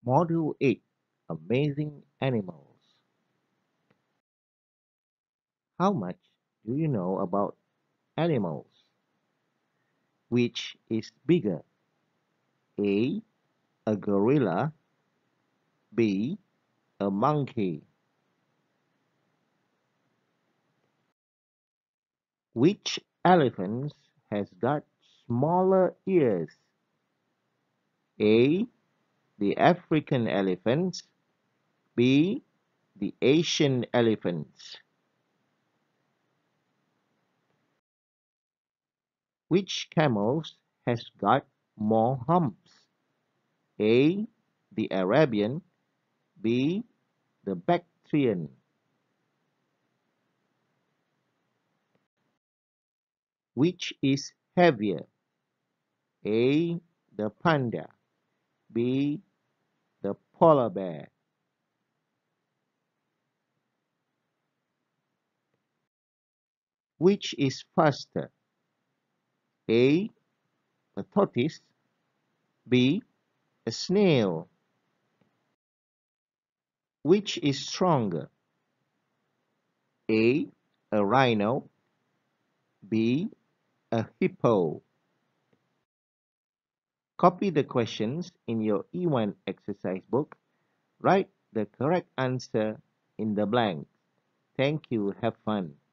Module 8, Amazing Animals. How much do you know about animals? Which is bigger? A. A gorilla. B. A monkey. Which elephant has got smaller ears? A. The African elephants. B. The Asian elephants. Which camels has got more humps? A. The Arabian. B. The Bactrian. Which is heavier? A. The panda. B. The polar bear. Which is faster? A. A tortoise. B. A snail. Which is stronger? A. A rhino. B. A hippo. Copy the questions in your E1 exercise book. Write the correct answer in the blank. Thank you. Have fun.